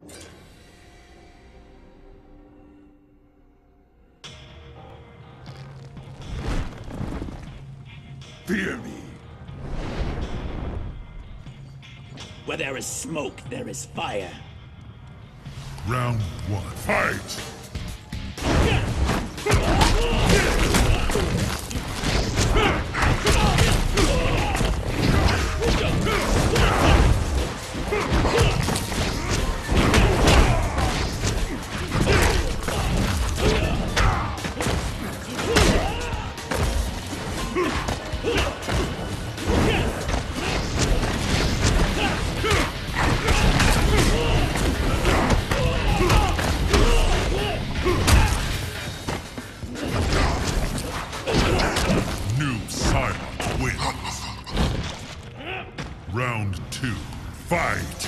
Fear me. Where there is smoke, there is fire. Round one, fight! Round two, fight!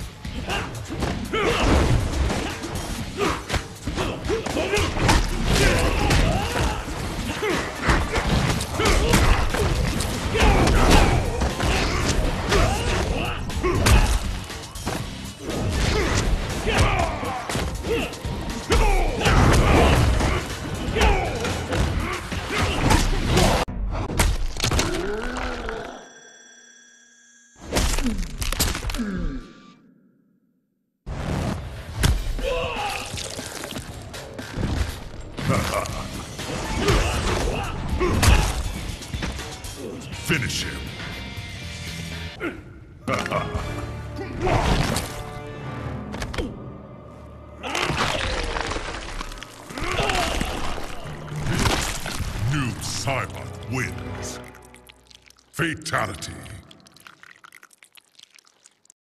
Finish him. Noob Saibot wins. Fatality.